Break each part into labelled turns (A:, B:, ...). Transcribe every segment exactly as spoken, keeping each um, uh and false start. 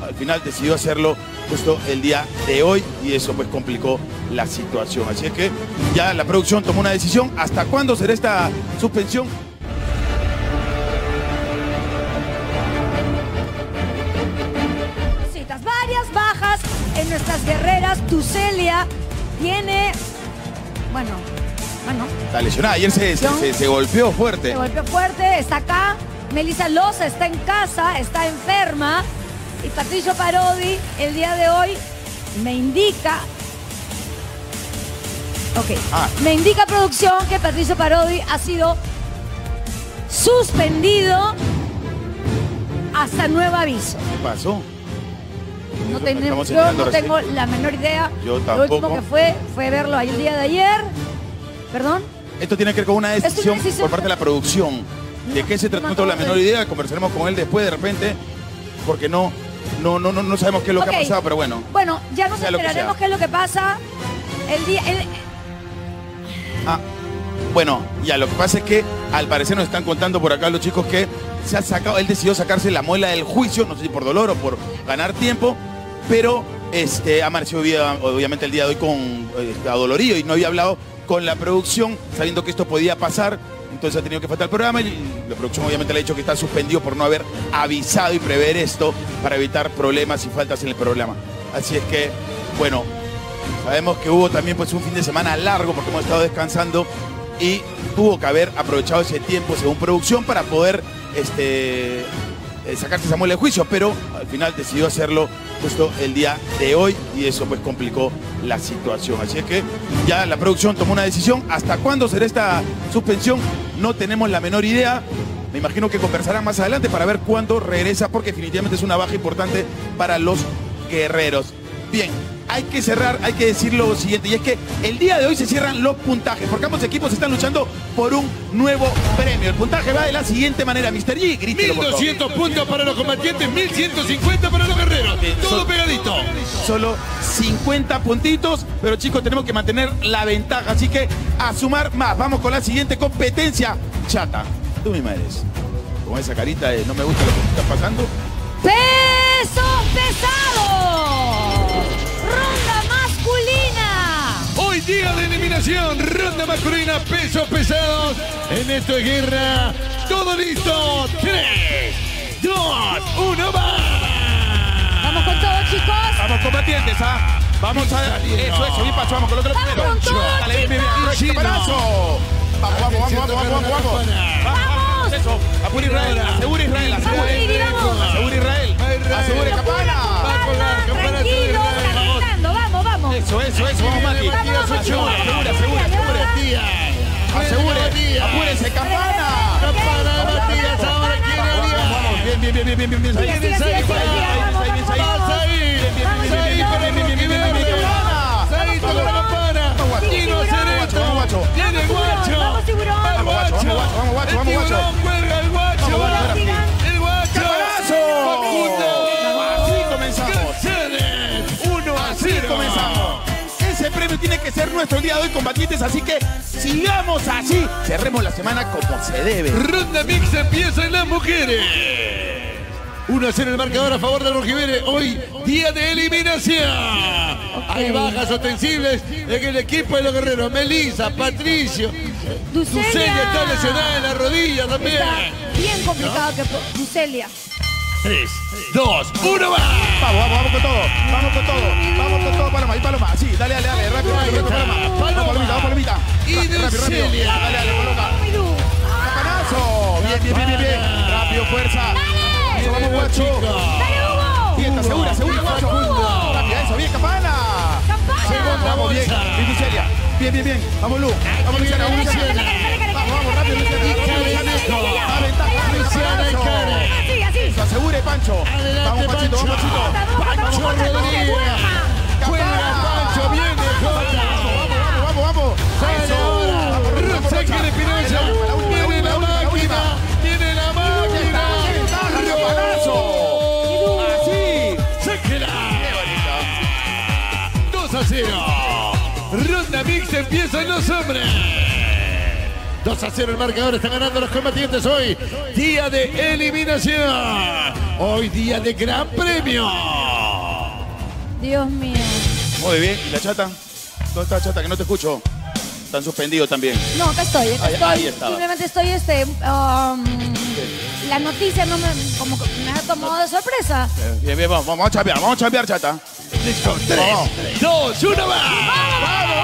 A: al final decidió hacerlo justo el día de hoy y eso pues complicó la situación. Así es que ya la producción tomó una decisión. ¿Hasta cuándo será esta suspensión?
B: Varias bajas en nuestras guerreras. Tucelia tiene, bueno, bueno.
A: Está lesionada. Ayer se, se, se, se golpeó fuerte.
B: Se golpeó fuerte, está acá. Melissa Loza está en casa, está enferma. Y Patricio Parodi, el día de hoy, me indica... Ok. Ah. Me indica producción que Patricio Parodi ha sido suspendido hasta nuevo aviso.
A: ¿Qué pasó?
B: No tenemos, yo no tengo la menor idea.
A: Yo tampoco.
B: Lo último que fue fue verlo ahí el día de ayer. ¿Perdón?
A: Esto tiene que ver con una decisión, una decisión por parte de la producción. ¿De qué se trata? No tengo la menor idea. Conversaremos con él después de repente. Porque no, no, no, no, no sabemos qué es lo okay. que ha pasado, pero bueno.
B: Bueno, ya nos enteraremos que qué es lo que pasa. El día... El...
A: Ah, bueno, ya lo que pasa es que al parecer nos están contando por acá los chicos que se ha sacado, él decidió sacarse la muela del juicio, no sé si por dolor o por ganar tiempo, pero este, amaneció obviamente el día de hoy con este, adolorido y no había hablado con la producción sabiendo que esto podía pasar, entonces ha tenido que faltar el programa y la producción obviamente le ha dicho que está suspendido por no haber avisado y prever esto para evitar problemas y faltas en el programa. Así es que, bueno, sabemos que hubo también pues un fin de semana largo porque hemos estado descansando y tuvo que haber aprovechado ese tiempo según producción para poder este, eh, sacarse esa muela de juicio, pero al final decidió hacerlo justo el día de hoy y eso pues complicó la situación. Así es que ya la producción tomó una decisión. ¿Hasta cuándo será esta suspensión? No tenemos la menor idea. Me imagino que conversarán más adelante para ver cuándo regresa, porque definitivamente es una baja importante para los guerreros. Bien. Hay que cerrar, hay que decir lo siguiente, y es que el día de hoy se cierran los puntajes, porque ambos equipos están luchando por un nuevo premio. El puntaje va de la siguiente manera, mister G, grítelo,
C: mil doscientos puntos para los combatientes, mil ciento cincuenta para los guerreros, todo so, pegadito.
A: Solo cincuenta puntitos, pero chicos, tenemos que mantener la ventaja, así que a sumar más. Vamos con la siguiente competencia. Chata, tú misma eres, con esa carita de no me gusta lo que está pasando.
B: ¡Peso pesado! ¡Ronda masculina!
C: Hoy día de eliminación, ronda masculina, pesos pesados. En esto es guerra. Todo listo. tres, dos, uno, va.
B: Vamos con todo, chicos.
A: Vamos, combatientes, ¿ah? Vamos a... Eso, eso, bien paso, vamos con el otro primero.
B: Vamos con todo,
A: dale, bien, bien, bien. Vamos, vamos, vamos, vamos, vamos, vamos. Vamos. Eso, apura Israel, asegura Israel, asegura Israel. Asegura Israel. Asegura Campana.
B: Tranquilo, calentando, vamos, vamos.
A: Eso, eso, eso, vamos, Mati. Asegura, asegura, asegura. Asegure, apúrese, Campana.
C: Campana, Matías, ahora quiere aliar.
A: Vamos, bien, bien, bien, bien, bien, bien, bien.
C: Ahí viene Saí,
B: Vamos ahí.
C: Saí, para el equipo verde. Saí con la campana. Tiro derecho. Viene el guacho.
B: Vamos, tiburón.
C: Va el guacho.
A: Vamos, guacho, vamos, guacho.
C: El tiburón cuelga el guacho. El guacho.
A: Así comenzamos.
C: uno a cero.
A: Comenzamos. Ese premio tiene que ser nuestro el día de hoy, combatientes, así que sigamos así. Cerremos la semana como se debe.
C: Ronda mixta empieza en las mujeres. uno a cero el marcador a favor de los rojiverde. Hoy, día de eliminación. Okay. Hay bajas ostensibles en el equipo de los guerreros. Melissa, Patricio, Tucelia está lesionada en la rodilla también.
B: Está bien complicado ¿no? que Tucelia.
C: tres, dos, uno, va.
A: Vamos, vamos, vamos con todo. Vamos con todo. Vamos con todo, Paloma. Y Paloma. Sí, dale, dale, dale. Rápido, rápido, rápido, Paloma. Vamos, Palomita, vamos, Palomita.
C: Y
A: rápido, rápido, rápido. Dale, dale, Paloma. Capanazo. Bien, bien, bien, bien, bien. Rápido, fuerza. Eso, vamos, guacho.
B: Dale, Hugo.
A: Bien, segura, segura, guacho. Rápido, eso, bien, Campana.
B: Campana.
A: Vamos, bien. Bien, Tucelia. Bien, bien, bien. Vamos, Lu. Vamos, Luciana, vamos, Luciana. Vamos, vamos, rápido, Luciana. La ventaja, Luciana.
B: Así, así.
A: Asegure, Pancho.
C: Adelante,
A: vamos, Panchito,
C: Pancho.
A: vamos, Panchito.
C: Pancho Rodríguez. Juega Pancho, viene Jota.
A: Vamos, vamos, vamos.
C: Sale ahora. Rosa que Espinosa. Tiene la máquina. Tiene la máquina.
A: Así.
C: Sáquela. dos a cero. Ronda mixta empiezan los hombres. dos a cero el marcador. Están ganando los combatientes hoy. Día de eliminación. Hoy día de gran premio.
B: Dios mío.
A: Muy bien. ¿Y la chata? ¿Dónde está Chata? Que no te escucho. Están suspendidos también.
B: No, acá estoy, acá
A: Ahí-
B: estoy.
A: ahí estaba.
B: Simplemente estoy, este, um, la noticia no me, como que me ha tomado de sorpresa.
A: Eh, Bien, bien, vamos, vamos a chambear, vamos a chambear, Chata.
C: Listo, tres,
A: Vamos.
C: dos, uno, más.
A: Vamos, vamos,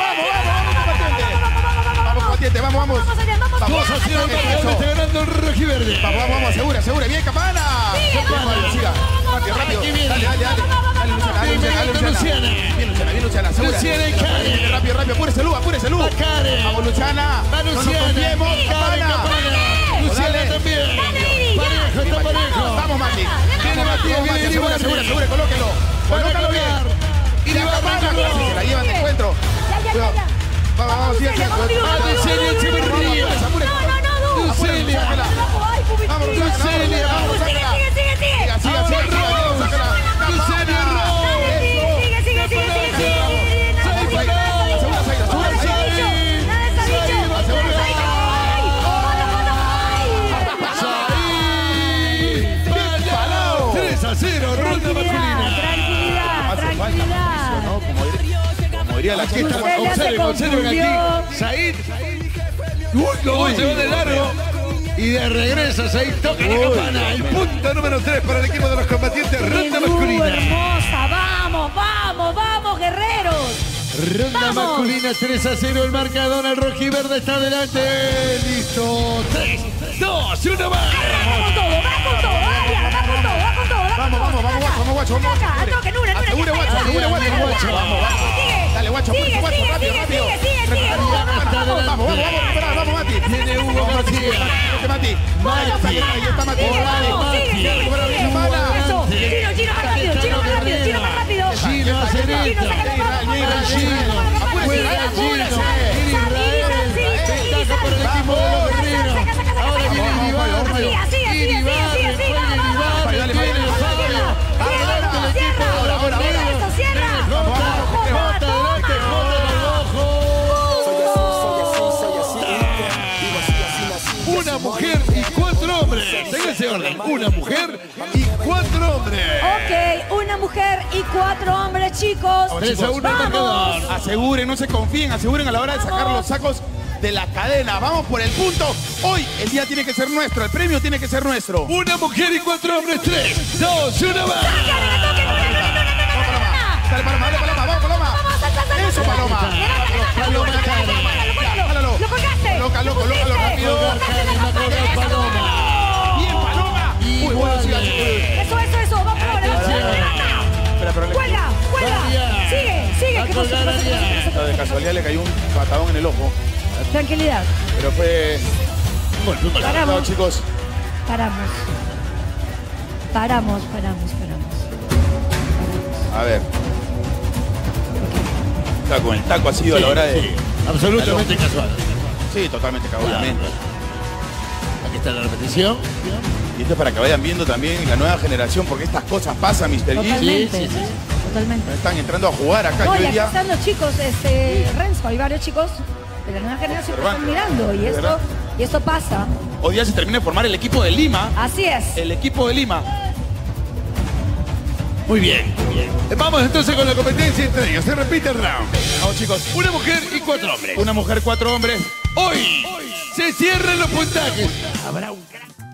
A: vamos, combatiente. Vamos, vamos, vamos.
B: Vamos allá, vamos
C: Vamos
B: allá.
C: a hacer el
B: Ataque.
C: marcador, está ganando el rojiverde.
A: Vamos, vamos, vamos, asegura, asegura. Bien, Campana.
B: Sigue,
A: Vamos,
B: vamos,
A: siga.
B: vamos,
A: Rápido, rápido.
C: aquí viene.
A: Dale, dale, dale. Dale, Luciana, dale, Luciana, dale,
C: Bienvenido,
A: Luciana.
C: Luciana.
A: Bien, Luciana, bien, Luciana, asegura.
C: Luciana y Karen.
A: Rápido, rápido, apúrese, Lu, apúrese, Lu.
C: Va Karen.
A: Vamos, Luciana.
C: Va
A: No nos
C: Luciana.
A: confiemos,
C: Karen,
A: Campana.
C: Campana. Luciana
A: Dale.
C: también.
B: Dale, Iri, ya.
C: Parejo, está parejo.
A: Vamos, Mati.
C: Viene Matías,
A: Vamos, Mati,
C: viene Iri
A: asegura,
C: Barri.
A: asegura, asegura, colóquelo.
C: Van a
A: Colócalo bien.
C: colgar. Iri
A: Ya,
C: Barri,
A: Campana.
C: colgó.
A: Se la llevan de encuentro.
B: Ya, ya, ya, ya.
A: Vamos, vamos, sigue, sigue.
B: Vamos, Diego,
C: Ah,
B: vamos,
C: de serio,
B: Diego,
C: Echeverría.
B: Diego, Diego. No, no, no, no.
C: Lucelia.
A: Sácala.
B: Ay, pobrecita.
A: Vamos, Luciana, vamos,
C: Lucelia.
A: vamos,
B: Sigue,
A: sácala.
B: sigue, sigue, sigue.
A: Siga, siga,
C: Vamos,
A: siga, siga,
C: Rose.
A: sácala.
C: Lucelia,
A: Campana.
C: Rose.
B: Dale, sigue, sigue, sigue, sigue, sigue, sigue. No,
C: Sai,
B: no,
C: Sai,
B: no, no,
A: Segura,
B: no,
A: Sai, segura,
B: nada está
A: Sai.
B: dicho, nada está
C: Sai,
B: dicho, nada está
C: segura.
B: dicho. Ay, foto, foto, ay.
C: Saí.
A: Parado.
C: tres a cero, ronda
B: Tranquilidad,
C: masculina.
B: tranquilidad,
A: Hace falta
B: tranquilidad.
A: ¿no? Como diría, como diría la
C: Aquí
A: gente.
C: está,
B: Lucelia se
C: observen, observen
B: confundió.
C: aquí. Said. Uy, no, se va de largo. Y de regreso, Said toca la campana. El punto número tres para el equipo de los combatientes,
B: Qué
C: ronda
B: dúo,
C: masculina.
B: hermosa, vamos, vamos, vamos, guerreros.
C: Ronda
B: Vamos.
C: masculina, tres a cero, el marcador, el rojiverde está adelante. Listo, tres, dos, uno más.
B: Va con todo, va con todo, vaya, va con todo, va con todo, va con
A: Vamos,
B: todo.
A: vamos, vamos, guacho, vamos, guacho, vamos.
B: Acá, al toque, Nura, Nura,
A: Asegure,
B: ya
A: guacho,
B: está,
A: asegure,
B: ya
A: guacho,
B: está,
A: guacho.
B: ya
A: Vamos,
B: está,
A: vamos.
B: sigue.
A: Dale, guacho,
B: Sigue,
A: guacho,
B: sigue,
A: rápido,
B: sigue,
A: rápido.
B: sigue, sigue, sigue.
A: Vamos,
B: Vamos,
A: vamos,
B: vamos,
A: vamos, vamos, vamos, recuperar, vamos, Mati.
C: Tiene Hugo García.
A: Este Mati.
C: Mati.
A: Ahí está Mati.
B: Sigue,
A: Dale,
B: vamos,
A: Mati.
B: sigue, sigue,
A: Recupera bien,
B: sigue.
A: Campana.
B: Eso, Chino, Chino, más rápido, Chino, más rápido, Chino, más rápido.
C: Gino Acereta.
B: Chino, sácala, vamos, vamos, vamos,
C: Gino.
B: vamos, vamos,
C: Juega
B: vamos,
C: Gino.
B: vamos,
C: Viene Israel. Ventaja por el equipo de los guerreros. Ahora viene Iribarri. Iribarri, juega Iribarri.
A: Dale,
C: Viene
A: dale,
C: Fabio. Adelante el equipo de los guerreros. Jota, Jota, adelante, Jota en el ojo. Una mujer y cuatro hombres. En ese orden. Una mujer y cuatro hombres.
B: Ok, una mujer y cuatro hombres, chicos.
C: tres a uno el marcador.
A: Aseguren, no se confíen, aseguren a la hora de sacar
B: Vamos.
A: los sacos de la cadena. Vamos por el punto. Hoy el día tiene que ser nuestro, el premio tiene que ser nuestro.
C: Una mujer y cuatro hombres. Tres, dos, uno más.
A: Dale, Paloma, dale, Paloma, vamos, Paloma. Eso, Paloma.
C: Paloma,
A: Jálalo.
B: ¡Lo colgaste!
A: Loca, loco, lócalo rápido. Bien, Paloma. Uy, bueno, siga, sigue.
B: Eso, eso, eso, vamos ahora.
A: Espera, pero le-
B: ¡Cuelga! ¡Cuelga!
C: María.
B: ¡Sigue! ¡Sigue!
C: Va a
B: ¿Qué pasó?
C: colgar
B: ¿Qué pasó? ¿Qué pasó? ¿Qué pasó?
A: De casualidad le cayó un patadón en el ojo.
B: Tranquilidad.
A: Pero fue.
C: Bueno,
B: Paramos.
A: No, chicos.
B: Paramos. Paramos, paramos, paramos.
A: A ver. Está con el taco ha sido a la hora de.
C: Sí, absolutamente casual.
A: Sí, totalmente cagado, obviamente.
C: Aquí está la repetición.
A: Y esto es para que vayan viendo también la nueva generación, porque estas cosas pasan, mister G.
B: Totalmente.
C: sí, sí.
B: Totalmente.
A: Están entrando a jugar acá.
B: No,
A: Yo
B: y aquí
A: diría,
B: están los chicos, este, Renzo, hay varios chicos de la nueva generación que están mirando y esto,
A: ¿Verdad?
B: y esto pasa.
A: hoy día se termina de formar el equipo de Lima.
B: Así es.
A: El equipo de Lima.
C: Muy bien. Vamos entonces con la competencia entre ellos. Se repite el round.
A: Vamos, chicos.
C: Una mujer y cuatro hombres.
A: Una mujer, cuatro hombres.
C: Hoy se cierran los puntajes. Habrá un gran